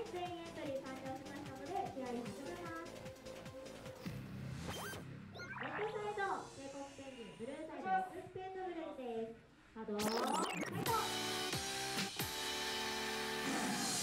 全員エントリー完了しましたので試合始めます。レッドサイド帝国ペンギン、ブルーサイド X スペードブルーです。稼働ファイト。